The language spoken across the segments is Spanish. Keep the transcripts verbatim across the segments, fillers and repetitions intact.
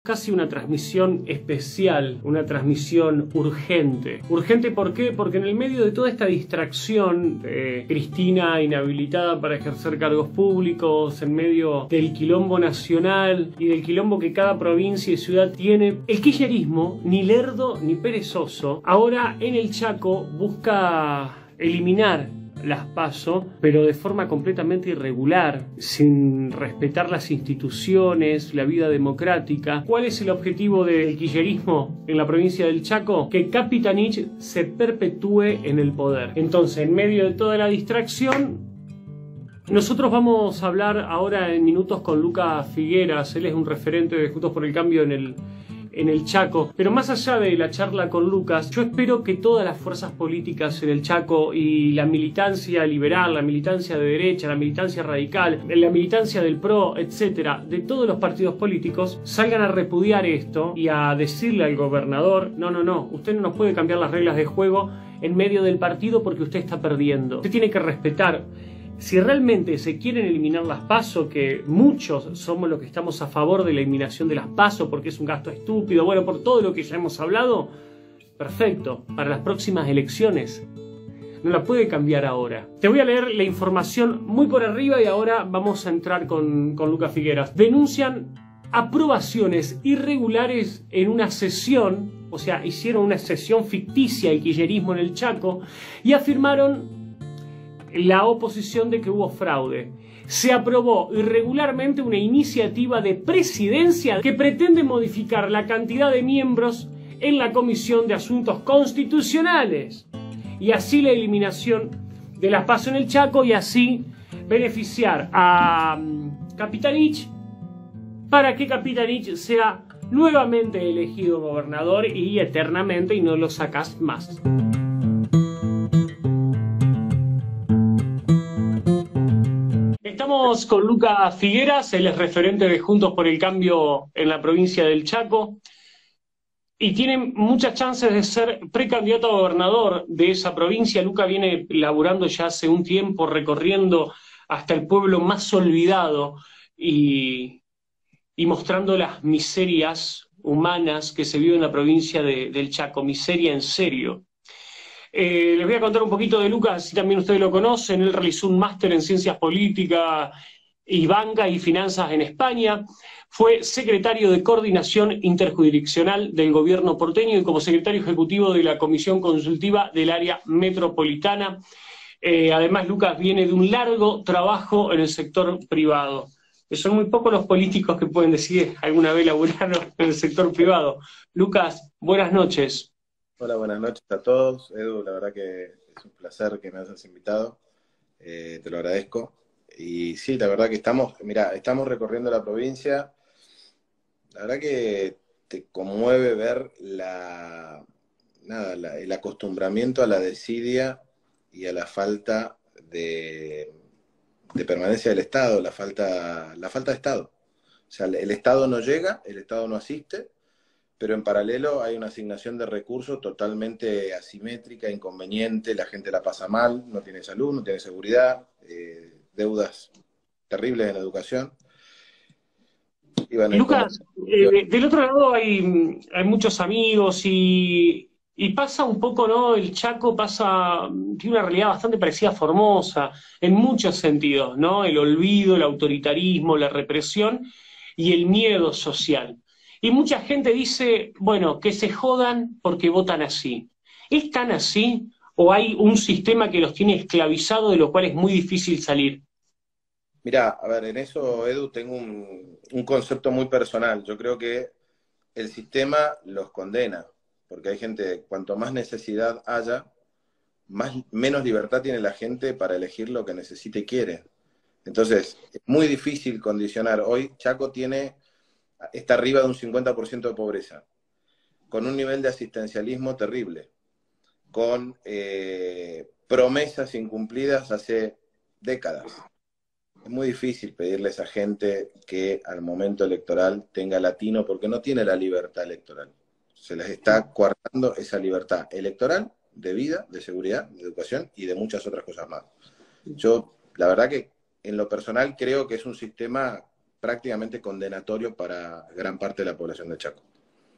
casi una transmisión especial, una transmisión urgente. ¿Urgente por qué? Porque en el medio de toda esta distracción, eh, Cristina inhabilitada para ejercer cargos públicos, en medio del quilombo nacional y del quilombo que cada provincia y ciudad tiene, el kirchnerismo, ni lerdo ni perezoso, ahora en el Chaco busca eliminar las PASO, pero de forma completamente irregular, sin respetar las instituciones, la vida democrática. ¿Cuál es el objetivo del kirchnerismo en la provincia del Chaco? Que Capitanich se perpetúe en el poder. Entonces, en medio de toda la distracción, nosotros vamos a hablar ahora en minutos con Lucas Figueras. Él es un referente de Juntos por el Cambio en el en el Chaco, pero más allá de la charla con Lucas, yo espero que todas las fuerzas políticas en el Chaco y la militancia liberal, la militancia de derecha, la militancia radical, la militancia del PRO, etcétera, de todos los partidos políticos, salgan a repudiar esto y a decirle al gobernador, no, no, no, usted no nos puede cambiar las reglas de juego en medio del partido porque usted está perdiendo. Usted tiene que respetar. Si realmente se quieren eliminar las PASO, que muchos somos los que estamos a favor de la eliminación de las PASO porque es un gasto estúpido, bueno, por todo lo que ya hemos hablado, perfecto, para las próximas elecciones. No la puede cambiar ahora. Te voy a leer la información muy por arriba y ahora vamos a entrar con, con Lucas Figueras. Denuncian aprobaciones irregulares en una sesión, o sea, hicieron una sesión ficticia el kirchnerismo en el Chaco y afirmaron la oposición de que hubo fraude. Se aprobó irregularmente una iniciativa de presidencia que pretende modificar la cantidad de miembros en la Comisión de Asuntos Constitucionales y así la eliminación de las PASO en el Chaco y así beneficiar a Capitanich para que Capitanich sea nuevamente elegido gobernador y eternamente y no lo sacas más. Estamos con Lucas Figueras, él es referente de Juntos por el Cambio en la provincia del Chaco y tiene muchas chances de ser precandidato a gobernador de esa provincia. Lucas viene laburando ya hace un tiempo, recorriendo hasta el pueblo más olvidado y, y mostrando las miserias humanas que se viven en la provincia de, del Chaco, miseria en serio. Eh, les voy a contar un poquito de Lucas, si también ustedes lo conocen. Él realizó un máster en Ciencias Políticas y Banca y Finanzas en España. Fue secretario de Coordinación Interjurisdiccional del Gobierno porteño y como secretario ejecutivo de la Comisión Consultiva del Área Metropolitana. Eh, además, Lucas viene de un largo trabajo en el sector privado. Son muy pocos los políticos que pueden decir alguna vez laburaron en el sector privado. Lucas, buenas noches. Hola, buenas noches a todos. Edu, la verdad que es un placer que me hayas invitado, eh, te lo agradezco. Y sí, la verdad que estamos, mira, estamos recorriendo la provincia. La verdad que te conmueve ver la, nada, la, el acostumbramiento a la desidia y a la falta de, de permanencia del Estado, la falta, la falta de Estado. O sea, el Estado no llega, el Estado no asiste, pero en paralelo hay una asignación de recursos totalmente asimétrica, inconveniente, la gente la pasa mal, no tiene salud, no tiene seguridad, eh, deudas terribles en la educación. Y bueno, Lucas, como... eh, del otro lado hay, hay muchos amigos y, y pasa un poco, ¿no? El Chaco pasa, tiene una realidad bastante parecida a Formosa, en muchos sentidos, ¿no? El olvido, el autoritarismo, la represión y el miedo social. Y mucha gente dice, bueno, que se jodan porque votan así. ¿Es tan así o hay un sistema que los tiene esclavizados de lo cual es muy difícil salir? Mirá, a ver, en eso, Edu, tengo un, un concepto muy personal. Yo creo que el sistema los condena, porque hay gente, cuanto más necesidad haya, más, menos libertad tiene la gente para elegir lo que necesita y quiere. Entonces, es muy difícil condicionar. Hoy Chaco tiene... está arriba de un cincuenta por ciento de pobreza, con un nivel de asistencialismo terrible, con eh, promesas incumplidas hace décadas. Es muy difícil pedirle a esa gente que al momento electoral tenga latino, porque no tiene la libertad electoral. Se les está coartando esa libertad electoral, de vida, de seguridad, de educación y de muchas otras cosas más. Yo, la verdad que en lo personal creo que es un sistema prácticamente condenatorio para gran parte de la población de Chaco.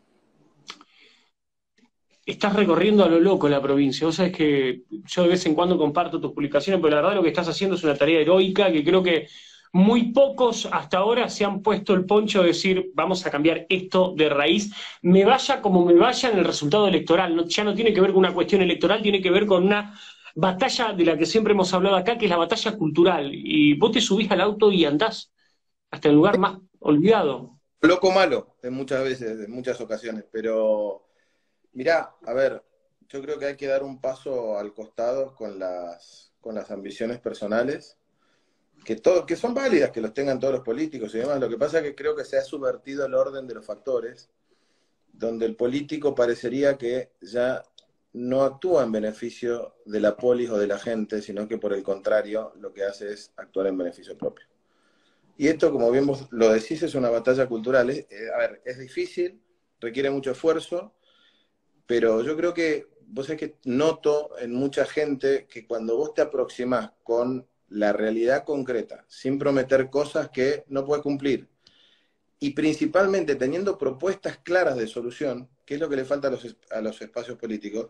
Estás recorriendo a lo loco la provincia. Vos sabés que yo de vez en cuando comparto tus publicaciones, pero la verdad lo que estás haciendo es una tarea heroica que creo que muy pocos hasta ahora se han puesto el poncho de decir, vamos a cambiar esto de raíz, me vaya como me vaya en el resultado electoral. No, ya no tiene que ver con una cuestión electoral, tiene que ver con una batalla de la que siempre hemos hablado acá, que es la batalla cultural. Y vos te subís al auto y andás hasta el lugar más olvidado. Loco malo, en muchas veces, en muchas ocasiones, pero mirá, a ver, yo creo que hay que dar un paso al costado con las, con las ambiciones personales, que, todo, que son válidas, que los tengan todos los políticos y demás. Lo que pasa es que creo que se ha subvertido el orden de los factores, donde el político parecería que ya no actúa en beneficio de la polis o de la gente, sino que por el contrario lo que hace es actuar en beneficio propio. Y esto, como bien vos lo decís, es una batalla cultural. Eh, a ver, es difícil, requiere mucho esfuerzo, pero yo creo que, vos sabés que noto en mucha gente que cuando vos te aproximás con la realidad concreta, sin prometer cosas que no puedes cumplir, y principalmente teniendo propuestas claras de solución, que es lo que le falta a los, a los espacios políticos,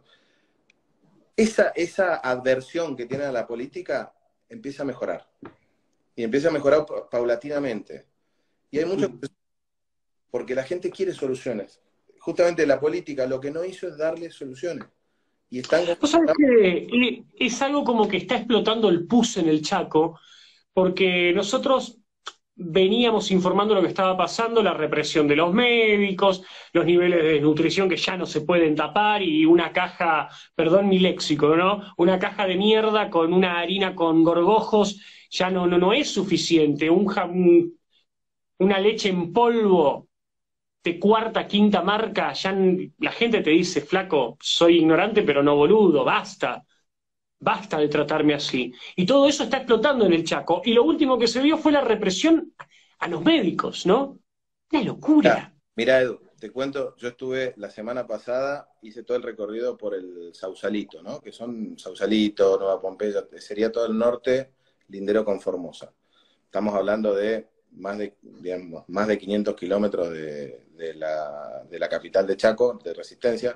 esa, esa adversión que tiene a la política empieza a mejorar. Y empieza a mejorar paulatinamente. Y hay mucho... porque la gente quiere soluciones. Justamente la política lo que no hizo es darle soluciones. Y están... Vos sabés que es algo como que está explotando el pus en el Chaco, porque nosotros veníamos informando lo que estaba pasando, la represión de los médicos, los niveles de desnutrición que ya no se pueden tapar y una caja, perdón mi léxico, ¿no? Una caja de mierda con una harina con gorgojos ya no, no, no es suficiente. Un, un, una leche en polvo de cuarta, quinta marca, ya la gente te dice, flaco, soy ignorante pero no boludo, basta. Basta de tratarme así. Y todo eso está explotando en el Chaco. Y lo último que se vio fue la represión a los médicos, ¿no? Una locura. Mira, Edu, te cuento, yo estuve la semana pasada, hice todo el recorrido por el Sausalito, ¿no? Que son Sausalito, Nueva Pompeya, sería todo el norte, lindero con Formosa. Estamos hablando de más de, digamos, más de quinientos kilómetros de, de, la, de la capital de Chaco, de Resistencia.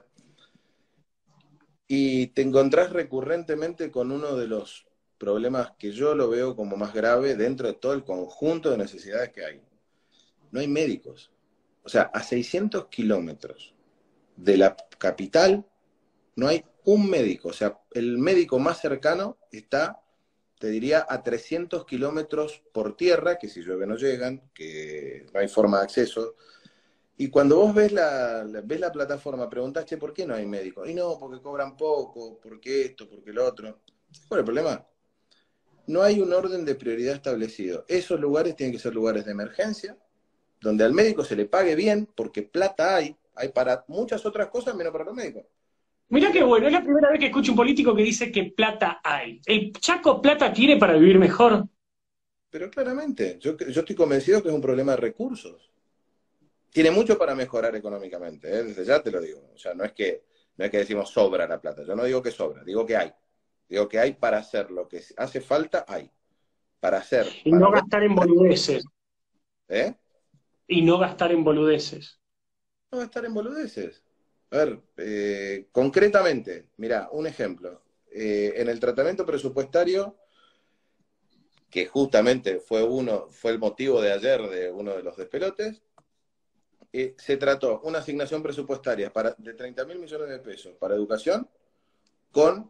Y te encontrás recurrentemente con uno de los problemas que yo lo veo como más grave dentro de todo el conjunto de necesidades que hay. No hay médicos. O sea, a seiscientos kilómetros de la capital no hay un médico. O sea, el médico más cercano está, te diría, a trescientos kilómetros por tierra, que si llueve no llegan, que no hay forma de acceso. Y cuando vos ves la, ves la plataforma, preguntás, che, ¿por qué no hay médicos? Y no, porque cobran poco, porque esto, porque lo otro. ¿Cuál es el problema? No hay un orden de prioridad establecido. Esos lugares tienen que ser lugares de emergencia, donde al médico se le pague bien, porque plata hay, hay para muchas otras cosas menos para los médicos. Mirá qué bueno, es la primera vez que escucho un político que dice que plata hay. ¿El Chaco plata tiene para vivir mejor? Pero claramente, yo, yo estoy convencido que es un problema de recursos. Tiene mucho para mejorar económicamente, ¿eh? Desde ya te lo digo. O sea, no es que, no es que decimos sobra la plata. Yo no digo que sobra, digo que hay. Digo que hay para hacer lo que hace falta, hay. Para hacer. Y para no ver... gastar en boludeces. ¿Eh? Y no gastar en boludeces. No gastar en boludeces. A ver, eh, concretamente, mira, un ejemplo. Eh, en el tratamiento presupuestario, que justamente fue uno, fue el motivo de ayer de uno de los despelotes, eh, se trató una asignación presupuestaria para, de treinta mil millones de pesos para educación con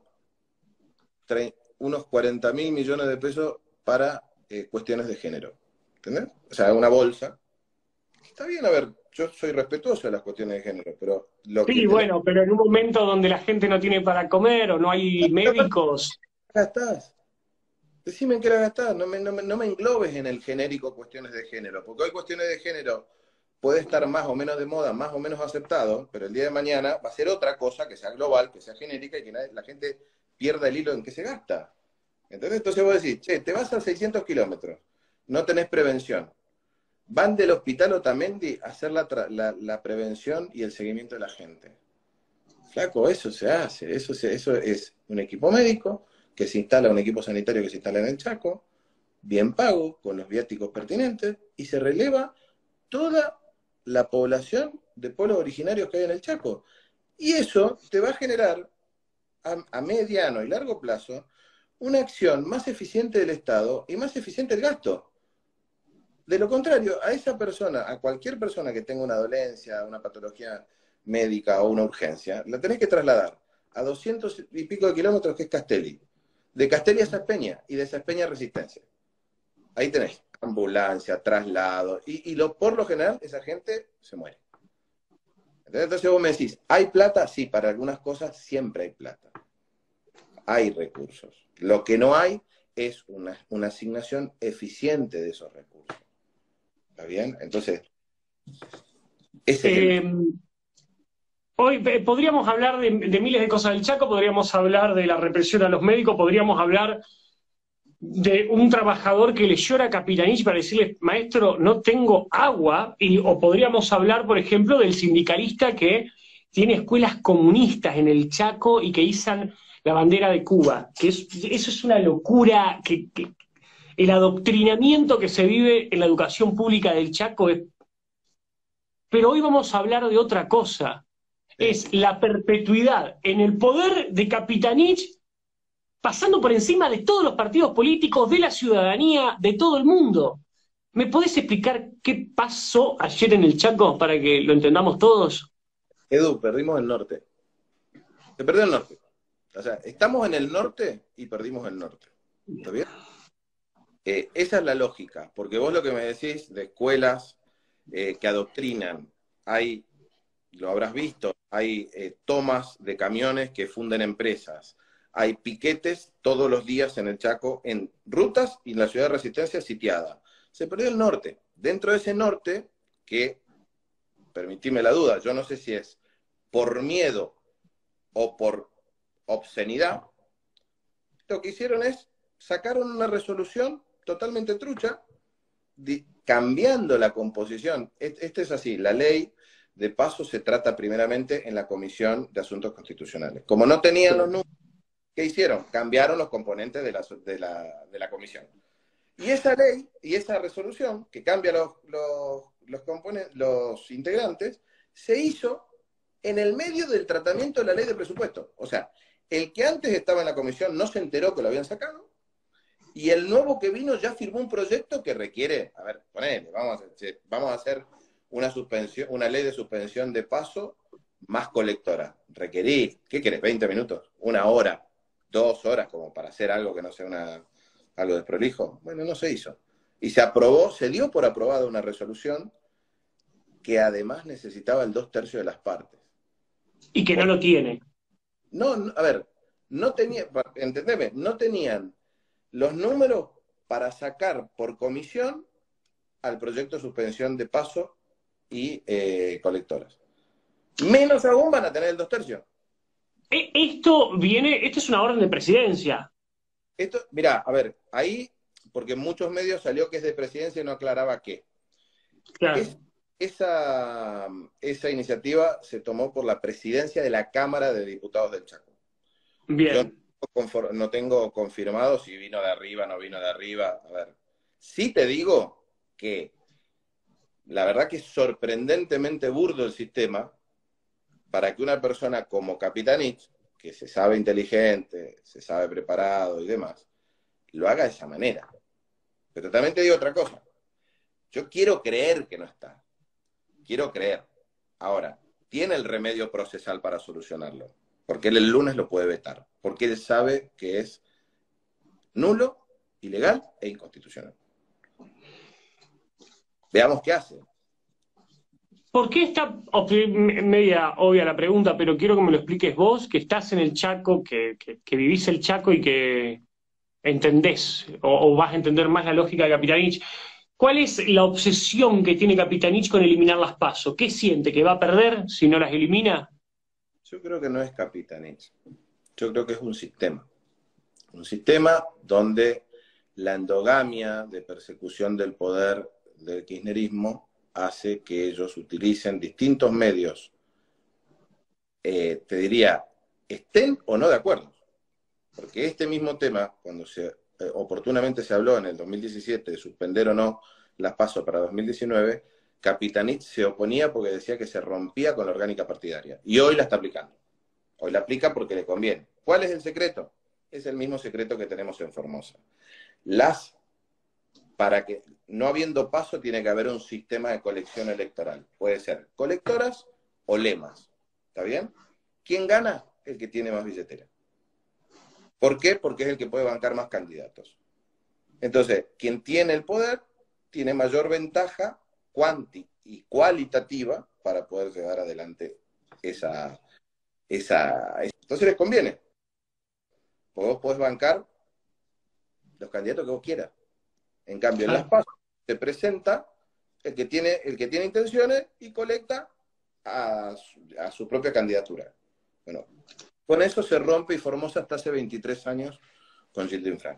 unos cuarenta mil millones de pesos para eh, cuestiones de género. ¿Entendés? O sea, una bolsa. Está bien, a ver, yo soy respetuoso de las cuestiones de género, pero lo que Sí, tenés... bueno, pero en un momento donde la gente no tiene para comer o no hay médicos. ¿Qué gastás? Decime en qué la gastás, no me, no, me, no me englobes en el genérico cuestiones de género, porque hoy cuestiones de género puede estar más o menos de moda, más o menos aceptado, pero el día de mañana va a ser otra cosa que sea global, que sea genérica y que la gente pierda el hilo en que se gasta. ¿Entendés? Entonces vos decís, che, te vas a seiscientos kilómetros, no tenés prevención. Van del hospital Otamendi a hacer la, la, la prevención y el seguimiento de la gente. Flaco, eso se hace, eso, se, eso es un equipo médico, que se instala, un equipo sanitario que se instala en el Chaco, bien pago, con los viáticos pertinentes, y se releva toda la población de pueblos originarios que hay en el Chaco. Y eso te va a generar, a, a mediano y largo plazo, una acción más eficiente del Estado y más eficiente el gasto. De lo contrario, a esa persona, a cualquier persona que tenga una dolencia, una patología médica o una urgencia, la tenés que trasladar a doscientos y pico de kilómetros, que es Castelli. De Castelli a Saspeña y de Saspeña a Resistencia. Ahí tenés ambulancia, traslado, y, y lo, por lo general esa gente se muere. Entonces vos me decís, ¿hay plata? Sí, para algunas cosas siempre hay plata. Hay recursos. Lo que no hay es una, una asignación eficiente de esos recursos. ¿Está bien? Entonces, ese es Eh, el... Hoy eh, podríamos hablar de, de miles de cosas del Chaco, podríamos hablar de la represión a los médicos, podríamos hablar de un trabajador que le llora a Capitanich para decirle, maestro, no tengo agua, y, o podríamos hablar, por ejemplo, del sindicalista que tiene escuelas comunistas en el Chaco y que izan la bandera de Cuba, que es, eso es una locura, que, que el adoctrinamiento que se vive en la educación pública del Chaco es... Pero hoy vamos a hablar de otra cosa, Sí. es la perpetuidad en el poder de Capitanich, pasando por encima de todos los partidos políticos, de la ciudadanía, de todo el mundo. ¿Me podés explicar qué pasó ayer en el Chaco para que lo entendamos todos? Edu, perdimos el norte. Se perdió el norte. O sea, estamos en el norte y perdimos el norte. ¿Está bien? Eh, esa es la lógica, porque vos lo que me decís de escuelas eh, que adoctrinan, hay, lo habrás visto, hay eh, tomas de camiones que funden empresas, hay piquetes todos los días en el Chaco, en rutas y en la ciudad de Resistencia sitiada. Se perdió el norte. Dentro de ese norte, que, permitime la duda, yo no sé si es por miedo o por obscenidad, lo que hicieron es, sacaron una resolución totalmente trucha, cambiando la composición. Este es así, la ley de paso se trata primeramente en la Comisión de Asuntos Constitucionales. Como no tenían los números, ¿qué hicieron? Cambiaron los componentes de la, de la, de la comisión. Y esa ley y esa resolución, que cambia los, los, los, los integrantes, se hizo en el medio del tratamiento de la ley de presupuesto. O sea, el que antes estaba en la comisión no se enteró que lo habían sacado, y el nuevo que vino ya firmó un proyecto que requiere, a ver, ponele, vamos a hacer, vamos a hacer una suspensión, una ley de suspensión de paso más colectora. Requerí, ¿qué querés? ¿veinte minutos? ¿Una hora? ¿Dos horas? Como para hacer algo que no sea una, algo desprolijo. Bueno, no se hizo. Y se aprobó, se dio por aprobada una resolución que además necesitaba el dos tercios de las partes. Y que no lo tiene. No, no, a ver, no tenía, entendeme, no tenían los números para sacar por comisión al proyecto de suspensión de paso y eh, colectoras. Menos aún van a tener el dos tercios. Esto viene, esto es una orden de presidencia. Esto, mirá, a ver, ahí, porque en muchos medios salió que es de presidencia y no aclaraba qué. Claro. Es, esa, esa iniciativa se tomó por la presidencia de la Cámara de Diputados del Chaco. Bien. Yo no tengo confirmado si vino de arriba o no vino de arriba. A ver, sí te digo que la verdad que es sorprendentemente burdo el sistema para que una persona como Capitanich, que se sabe inteligente, se sabe preparado y demás, lo haga de esa manera. Pero también te digo otra cosa. Yo quiero creer que no está. Quiero creer. Ahora, tiene el remedio procesal para solucionarlo. Porque él el lunes lo puede vetar. Porque él sabe que es nulo, ilegal e inconstitucional. Veamos qué hace. ¿Por qué está media obvia la pregunta, pero quiero que me lo expliques vos, que estás en el Chaco, que, que, que vivís el Chaco y que entendés, o, o vas a entender más la lógica de Capitanich? ¿Cuál es la obsesión que tiene Capitanich con eliminar las PASO? ¿Qué siente? ¿Que va a perder si no las elimina? Yo creo que no es Capitanich. Yo creo que es un sistema. Un sistema donde la endogamia de persecución del poder del kirchnerismo hace que ellos utilicen distintos medios, eh, te diría, estén o no de acuerdo. Porque este mismo tema, cuando se eh, oportunamente se habló en el dos mil diecisiete de suspender o no las PASO para dos mil diecinueve, Capitanich se oponía porque decía que se rompía con la orgánica partidaria. Y hoy la está aplicando. Hoy la aplica porque le conviene. ¿Cuál es el secreto? Es el mismo secreto que tenemos en Formosa. Las, para que, no habiendo PASO, tiene que haber un sistema de colección electoral. Puede ser colectoras o lemas. ¿Está bien? ¿Quién gana? El que tiene más billetera. ¿Por qué? Porque es el que puede bancar más candidatos. Entonces, quien tiene el poder tiene mayor ventaja cuanti y cualitativa para poder llevar adelante esa, esa... Entonces les conviene. Vos podés bancar los candidatos que vos quieras. En cambio, en las PASO se presenta el que tiene, el que tiene intenciones y colecta a su, a su propia candidatura. Bueno, con eso se rompe y Formosa hasta hace veintitrés años con Gilles Frank.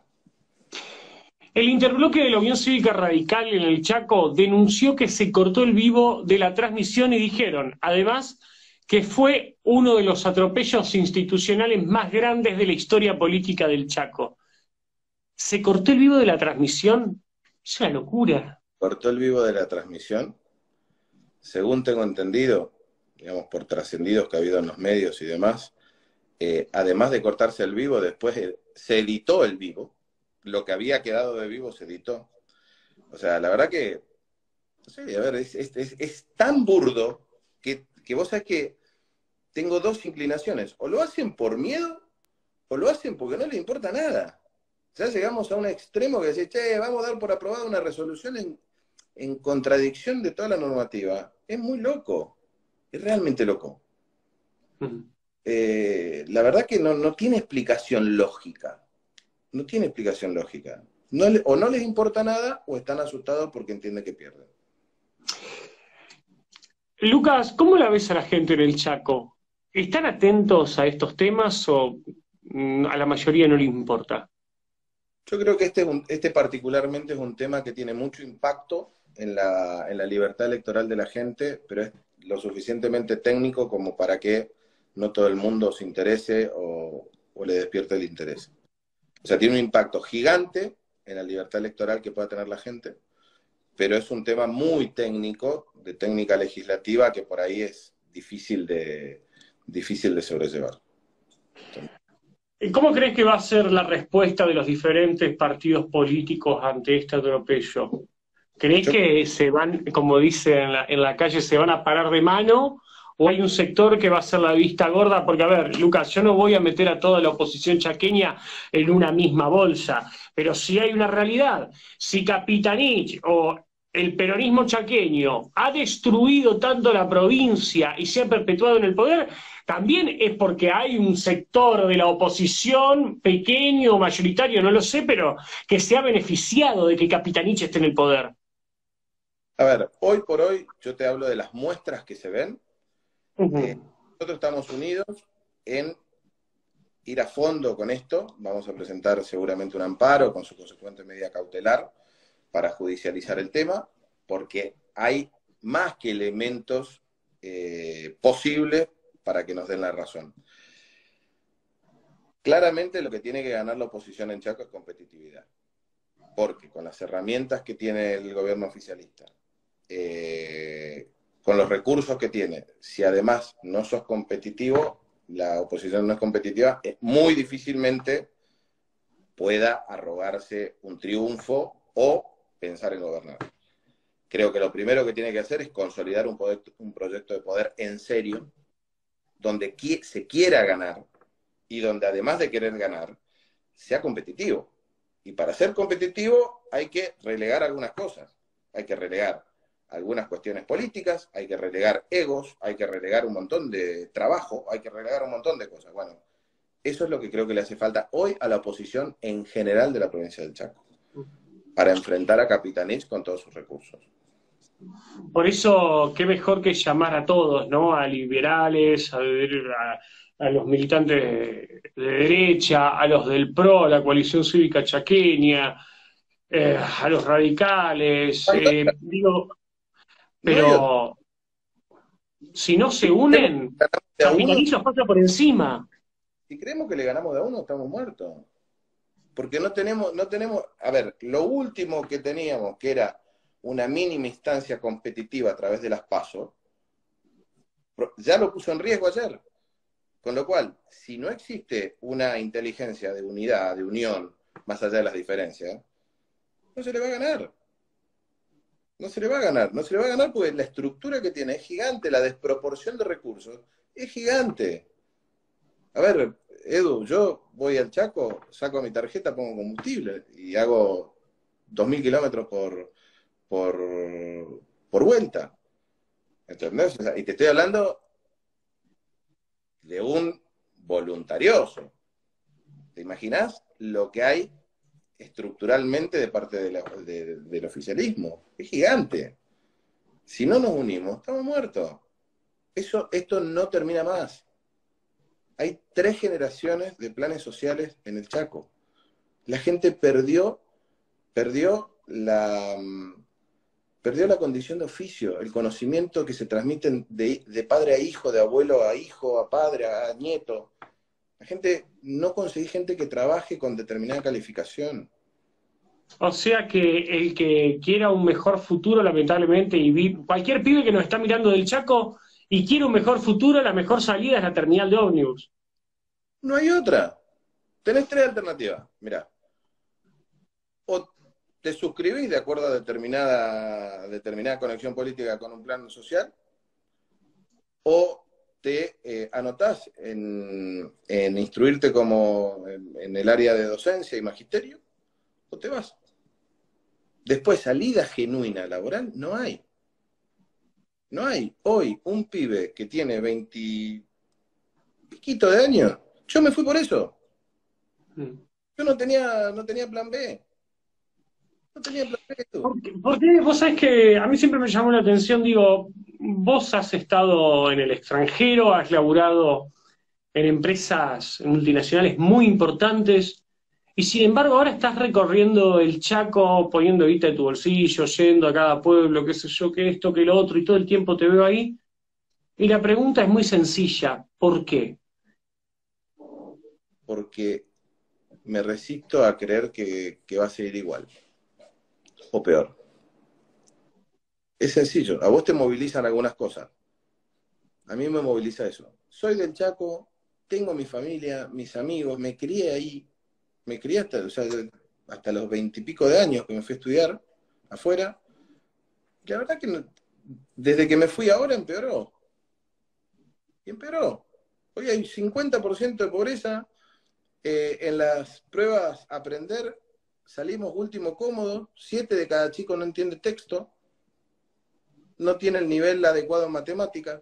El interbloque de la Unión Cívica Radical en el Chaco denunció que se cortó el vivo de la transmisión y dijeron, además, que fue uno de los atropellos institucionales más grandes de la historia política del Chaco. ¿Se cortó el vivo de la transmisión? Es una locura. Cortó el vivo de la transmisión. Según tengo entendido, digamos, por trascendidos que ha habido en los medios y demás, eh, además de cortarse el vivo, después eh, se editó el vivo. Lo que había quedado de vivo se editó. O sea, la verdad que, no sé, a ver, es, es, es, es tan burdo que, que vos sabés que tengo dos inclinaciones. O lo hacen por miedo, o lo hacen porque no les importa nada. Ya llegamos a un extremo que dice, che, vamos a dar por aprobada una resolución en, en contradicción de toda la normativa. Es muy loco. Es realmente loco. Uh-huh. eh, la verdad que no, no tiene explicación lógica. No tiene explicación lógica. No le, o no les importa nada o están asustados porque entienden que pierden. Lucas, ¿cómo la ves a la gente en el Chaco? ¿Están atentos a estos temas o a la mayoría no les importa? Yo creo que este, es un, este particularmente es un tema que tiene mucho impacto en la, en la libertad electoral de la gente, pero es lo suficientemente técnico como para que no todo el mundo se interese o, o le despierte el interés. O sea, tiene un impacto gigante en la libertad electoral que pueda tener la gente, pero es un tema muy técnico, de técnica legislativa, que por ahí es difícil de, difícil de sobrellevar. Entonces, ¿cómo crees que va a ser la respuesta de los diferentes partidos políticos ante este atropello? ¿Crees Yo... que se van, como dicen en la, en la calle, se van a parar de mano? ¿O hay un sector que va a hacer la vista gorda? Porque, a ver, Lucas, yo no voy a meter a toda la oposición chaqueña en una misma bolsa, pero si hay una realidad, si Capitanich o el peronismo chaqueño ha destruido tanto la provincia y se ha perpetuado en el poder, también es porque hay un sector de la oposición, pequeño o mayoritario, no lo sé, pero que se ha beneficiado de que Capitanich esté en el poder. A ver, hoy por hoy, yo te hablo de las muestras que se ven. Uh-huh. eh, nosotros estamos unidos en ir a fondo con esto. Vamos a presentar seguramente un amparo con su consecuente medida cautelar para judicializar el tema, porque hay más que elementos eh, posibles para que nos den la razón. Claramente lo que tiene que ganar la oposición en Chaco es competitividad, porque con las herramientas que tiene el gobierno oficialista, eh, con los recursos que tiene, si además no sos competitivo, la oposición no es competitiva, es muy difícilmente pueda arrogarse un triunfo o pensar en gobernar. Creo que lo primero que tiene que hacer es consolidar un, poder, un proyecto de poder en serio, donde qui se quiera ganar y donde además de querer ganar, sea competitivo. Y para ser competitivo hay que relegar algunas cosas. Hay que relegar algunas cuestiones políticas, hay que relegar egos, hay que relegar un montón de trabajo, hay que relegar un montón de cosas. Bueno, eso es lo que creo que le hace falta hoy a la oposición en general de la provincia del Chaco, para enfrentar a Capitanich con todos sus recursos. Por eso, qué mejor que llamar a todos, ¿no? A liberales, a, a, a los militantes de, de derecha, a los del P R O, a la coalición cívica chaqueña, eh, a los radicales, eh, digo, pero si no se unen, Capitanich nos pasa por encima. Si creemos que le ganamos de a uno, estamos muertos. Porque no tenemos, no tenemos, a ver, lo último que teníamos, que era una mínima instancia competitiva a través de las PASO, ya lo puso en riesgo ayer. Con lo cual, si no existe una inteligencia de unidad, de unión, más allá de las diferencias, no se le va a ganar. No se le va a ganar. No se le va a ganar porque la estructura que tiene es gigante, la desproporción de recursos es gigante. A ver, Edu, yo voy al Chaco, saco mi tarjeta, pongo combustible y hago dos mil kilómetros por, por, por vuelta. ¿Entendés? O sea, y te estoy hablando de un voluntarioso. ¿Te imaginas lo que hay estructuralmente de parte de la, de, del oficialismo? Es gigante. Si no nos unimos, estamos muertos. Eso, esto no termina más. Hay tres generaciones de planes sociales en el Chaco. La gente perdió, perdió la, perdió la condición de oficio, el conocimiento que se transmiten de, de padre a hijo, de abuelo a hijo, a padre, a nieto. La gente, no conseguí gente que trabaje con determinada calificación. O sea que el que quiera un mejor futuro, lamentablemente, y vi, cualquier pibe que nos está mirando del Chaco y quiere un mejor futuro, la mejor salida es la terminal de ómnibus. No hay otra. Tenés tres alternativas. Mirá. O te suscribís de acuerdo a determinada, determinada conexión política con un plan social, o te eh, anotás en, en instruirte como en, en el área de docencia y magisterio, o te vas. Después, salida genuina laboral, no hay. No hay. Hoy, un pibe que tiene veinte piquito de años, yo me fui por eso. Yo no tenía, no tenía plan B. No tenía plan B. Tú. Porque, porque vos sabés que a mí siempre me llamó la atención, digo, vos has estado en el extranjero, has laburado en empresas multinacionales muy importantes, y sin embargo ahora estás recorriendo el Chaco, poniendo guita de tu bolsillo, yendo a cada pueblo, qué sé yo, que esto, que lo otro, y todo el tiempo te veo ahí. Y la pregunta es muy sencilla, ¿por qué? Porque me resisto a creer que, que va a seguir igual. O peor. Es sencillo. A vos te movilizan algunas cosas. A mí me moviliza eso. Soy del Chaco, tengo mi familia, mis amigos, me crié ahí. Me crié hasta, o sea, hasta los veintipico de años que me fui a estudiar afuera. Y la verdad que no, desde que me fui ahora empeoró. Y empeoró. Hoy hay cincuenta por ciento de pobreza. Eh, en las pruebas aprender salimos último cómodo. Siete de cada chico no entiende texto. No tiene el nivel adecuado en matemáticas.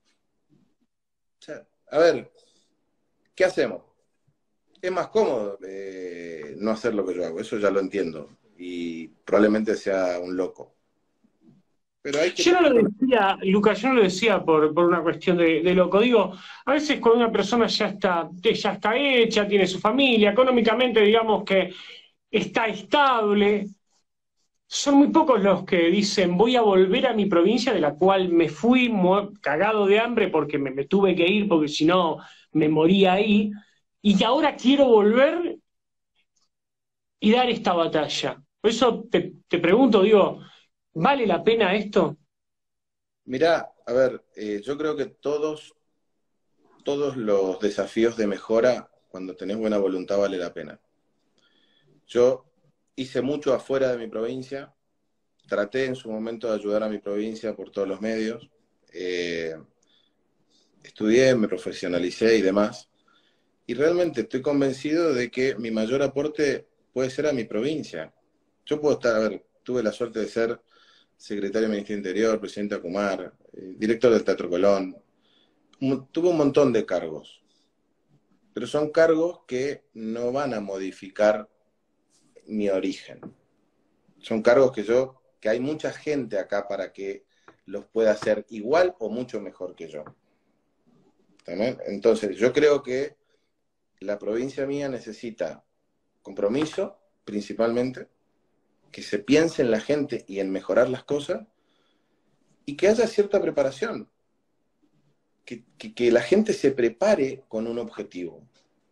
O sea, a ver, ¿qué hacemos? Es más cómodo eh, no hacer lo que yo hago, eso ya lo entiendo. Y probablemente sea un loco. Pero hay que... Yo no lo decía, Lucas, yo no lo decía por, por una cuestión de, de loco. Digo, a veces cuando una persona ya está, ya está hecha, tiene su familia, económicamente digamos que está estable, son muy pocos los que dicen voy a volver a mi provincia de la cual me fui cagado de hambre porque me, me tuve que ir porque si no me moría ahí y ahora quiero volver y dar esta batalla. Por eso te, te pregunto, digo, ¿vale la pena esto? Mirá, a ver, eh, yo creo que todos, todos los desafíos de mejora, cuando tenés buena voluntad, vale la pena. Yo hice mucho afuera de mi provincia, traté en su momento de ayudar a mi provincia por todos los medios, eh, estudié, me profesionalicé y demás, y realmente estoy convencido de que mi mayor aporte puede ser a mi provincia. Yo puedo estar, a ver, tuve la suerte de ser secretario del Ministerio del Interior, presidente de Acumar, eh, director del Teatro Colón, un, tuve un montón de cargos, pero son cargos que no van a modificar mi origen. Son cargos que yo, que hay mucha gente acá para que los pueda hacer igual o mucho mejor que yo. ¿También? Entonces, yo creo que la provincia mía necesita compromiso, principalmente, que se piense en la gente y en mejorar las cosas, y que haya cierta preparación. Que, que, que la gente se prepare con un objetivo.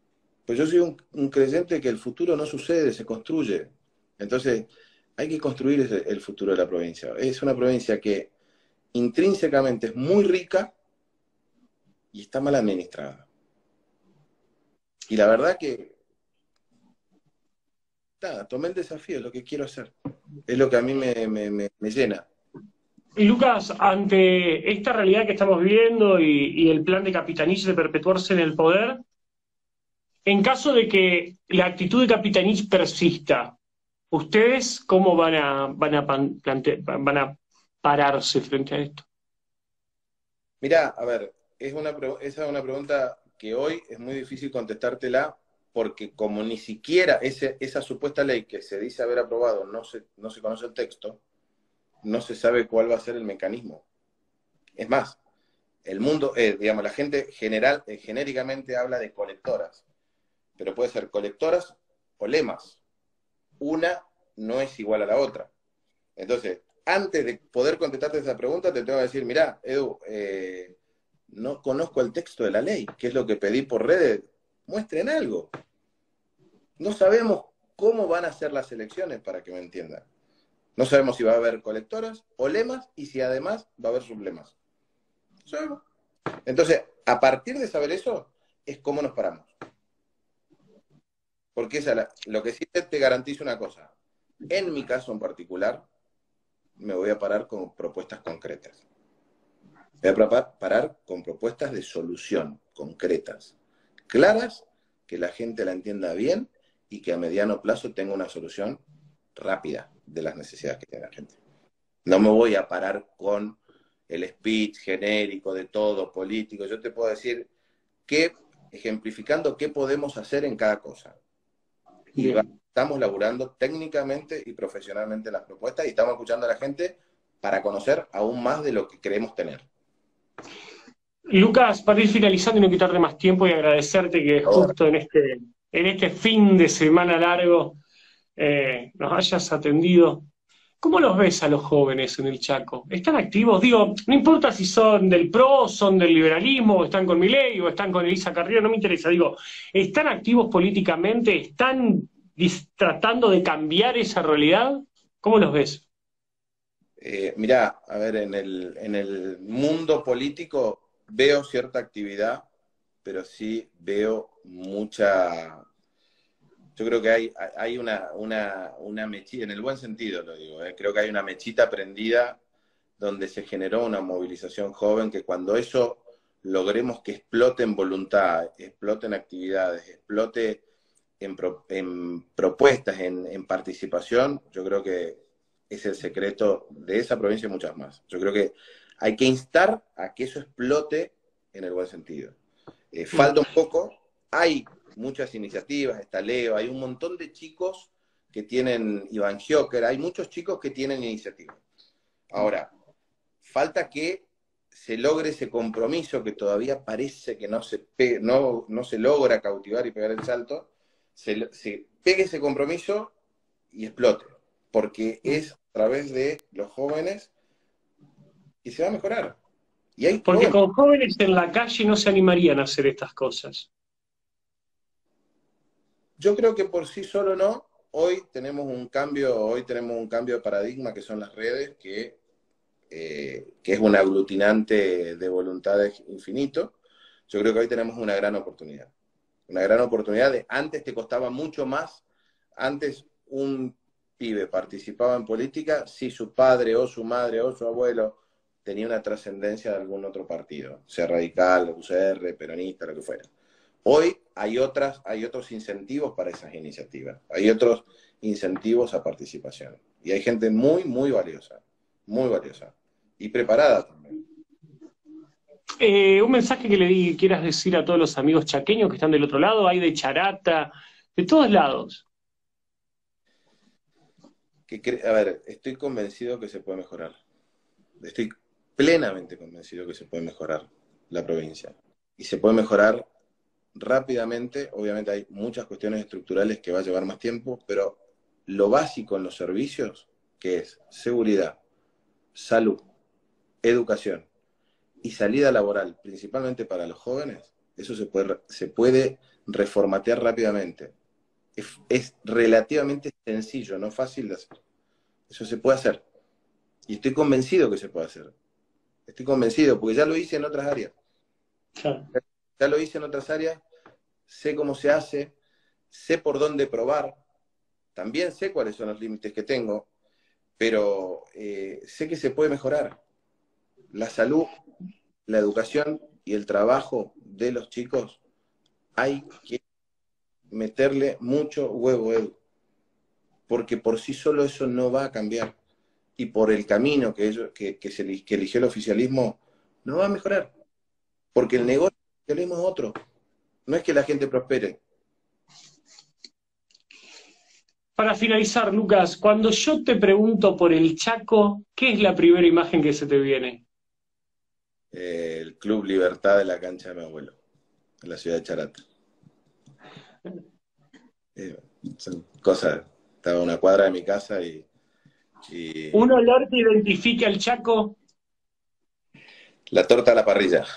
Pues yo soy un, un creyente que el futuro no sucede, se construye. Entonces, hay que construir ese- el futuro de la provincia. Es una provincia que intrínsecamente es muy rica y está mal administrada. Y la verdad que, nada, tomé el desafío, es lo que quiero hacer. Es lo que a mí me, me, me, me llena. Y Lucas, ante esta realidad que estamos viviendo y, y el plan de Capitanich de perpetuarse en el poder, en caso de que la actitud de Capitanich persista, ¿ustedes cómo van a, van a, pan- plante- van a pararse frente a esto? Mirá, a ver, es una, pre- esa es una pregunta que hoy es muy difícil contestártela porque como ni siquiera ese, esa supuesta ley que se dice haber aprobado no se, no se conoce el texto, no se sabe cuál va a ser el mecanismo. Es más, el mundo, eh, digamos, la gente general, eh, genéricamente habla de colectoras, pero puede ser colectoras o lemas. Una no es igual a la otra. Entonces, antes de poder contestarte esa pregunta, te tengo que decir, mirá, Edu, eh, no conozco el texto de la ley, que es lo que pedí por redes, muestren algo. No sabemos cómo van a ser las elecciones, para que me entiendan. No sabemos si va a haber colectoras o lemas y si además va a haber sublemas. No sabemos. Entonces, a partir de saber eso, es cómo nos paramos. Porque esa la, lo que sí te, te garantizo una cosa. En mi caso en particular, me voy a parar con propuestas concretas. Me voy a parar con propuestas de solución concretas, claras, que la gente la entienda bien y que a mediano plazo tenga una solución rápida de las necesidades que tiene la gente. No me voy a parar con el speech genérico de todo, político. Yo te puedo decir que, ejemplificando qué podemos hacer en cada cosa. Y va, Bien. estamos laburando técnicamente y profesionalmente las propuestas y estamos escuchando a la gente para conocer aún más de lo que queremos tener. Lucas, para ir finalizando y no quitarte más tiempo y agradecerte que Ahora, justo en este, en este fin de semana largo eh, nos hayas atendido. ¿Cómo los ves a los jóvenes en el Chaco? ¿Están activos? Digo, no importa si son del PRO, son del liberalismo, o están con Milei, o están con Elisa Carrió, no me interesa. Digo, ¿están activos políticamente? ¿Están dis- tratando de cambiar esa realidad? ¿Cómo los ves? eh, mirá, a ver, en el, en el mundo político veo cierta actividad, pero sí veo mucha. Yo creo que hay, hay una, una, una mechita, en el buen sentido lo digo, eh, creo que hay una mechita prendida donde se generó una movilización joven que cuando eso logremos que explote en voluntad, explote en actividades, explote en, pro, en propuestas, en, en participación, yo creo que es el secreto de esa provincia y muchas más. Yo creo que hay que instar a que eso explote en el buen sentido. Eh, falta un poco, hay muchas iniciativas, está Leo, hay un montón de chicos que tienen, Iván Giocker, hay muchos chicos que tienen iniciativas. Ahora, falta que se logre ese compromiso que todavía parece que no se, pe no, no se logra cautivar y pegar el salto, se, se pegue ese compromiso y explote, porque es a través de los jóvenes que se va a mejorar. Y hay Porque jóvenes. con jóvenes en la calle no se animarían a hacer estas cosas. Yo creo que por sí solo no. Hoy tenemos un cambio, hoy tenemos un cambio de paradigma que son las redes, que, eh, que es un aglutinante de voluntades infinito. Yo creo que hoy tenemos una gran oportunidad. Una gran oportunidad de antes te costaba mucho más. Antes un pibe participaba en política si su padre o su madre o su abuelo tenía una trascendencia de algún otro partido, sea radical, U C R, peronista, lo que fuera. Hoy hay, otras, hay otros incentivos para esas iniciativas, hay otros incentivos a participación. Y hay gente muy, muy valiosa, muy valiosa. Y preparada también. Eh, un mensaje que le di, quieras decir a todos los amigos chaqueños que están del otro lado, hay de Charata, de todos lados. Que, a ver, estoy convencido que se puede mejorar. Estoy plenamente convencido que se puede mejorar la provincia. Y se puede mejorar rápidamente. Obviamente hay muchas cuestiones estructurales que va a llevar más tiempo, pero lo básico en los servicios, que es seguridad, salud, educación y salida laboral, principalmente para los jóvenes, Eso se puede, se puede reformatear rápidamente. Es, es relativamente sencillo, no fácil de hacer. Eso se puede hacer. Y estoy convencido que se puede hacer. Estoy convencido, porque ya lo hice en otras áreas. Claro. Ya lo hice en otras áreas, sé cómo se hace, sé por dónde probar, también sé cuáles son los límites que tengo, pero eh, sé que se puede mejorar. La salud, la educación y el trabajo de los chicos, hay que meterle mucho huevo, Edu, porque por sí solo eso no va a cambiar. Y por el camino que, ellos, que, que, se, que eligió el oficialismo, no va a mejorar. Porque el negocio del oficialismo es otro. No es que la gente prospere. Para finalizar, Lucas, cuando yo te pregunto por el Chaco, ¿qué es la primera imagen que se te viene? Eh, el Club Libertad de la cancha de mi abuelo, en la ciudad de Charata. Eh, son cosas. Estaba a una cuadra de mi casa y, y... ¿Un olor que identifique al Chaco? La torta a la parrilla.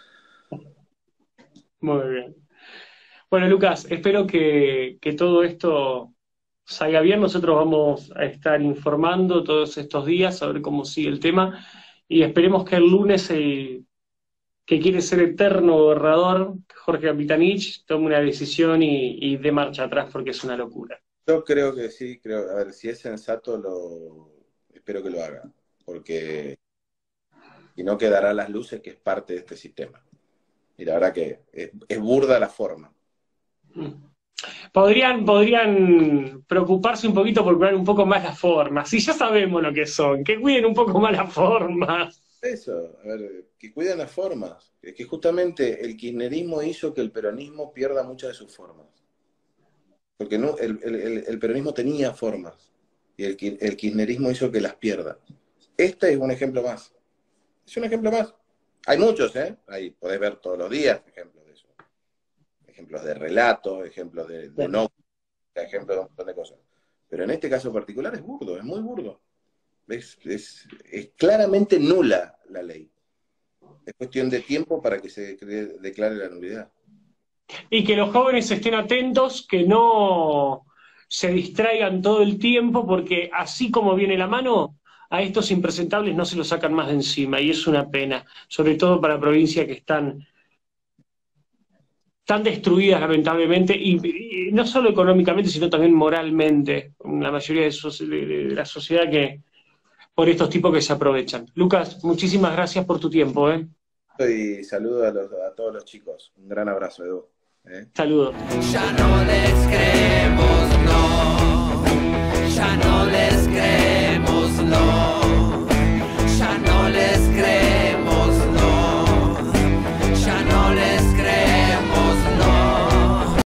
Muy bien. Bueno, Lucas, espero que, que todo esto salga bien. Nosotros vamos a estar informando todos estos días, a ver cómo sigue el tema, y esperemos que el lunes el que quiere ser eterno gobernador, Jorge Capitanich, tome una decisión y, y dé marcha atrás, porque es una locura. Yo creo que sí, creo, a ver, si es sensato, lo espero que lo haga, porque si no quedará a las luces que es parte de este sistema. Y la verdad que es, es burda la forma. Podrían, podrían preocuparse un poquito por cuidar un poco más las formas. Si ya sabemos lo que son, que cuiden un poco más las formas. Eso, a ver, que cuiden las formas. Es que justamente el kirchnerismo hizo que el peronismo pierda muchas de sus formas. Porque no, el, el, el peronismo tenía formas y el, el kirchnerismo hizo que las pierda. Este es un ejemplo más. Es un ejemplo más. Hay muchos, ¿eh? Ahí podés ver todos los días ejemplos de eso. Ejemplos de relatos, ejemplos de, de no, ejemplos de un montón de cosas. Pero en este caso particular es burdo, es muy burdo. Es, es, es claramente nula la ley. Es cuestión de tiempo para que se declare la nulidad. Y que los jóvenes estén atentos, que no se distraigan todo el tiempo, porque así como viene la mano, a estos impresentables no se los sacan más de encima, y es una pena, sobre todo para provincias que están tan destruidas lamentablemente, y, y no solo económicamente, sino también moralmente, la mayoría de, de, de la sociedad que por estos tipos que se aprovechan. Lucas, muchísimas gracias por tu tiempo. ¿eh? Y saludo a, los, a todos los chicos. Un gran abrazo, Edu. ¿eh? Saludos. Ya no les creemos, no. Ya no les creemos.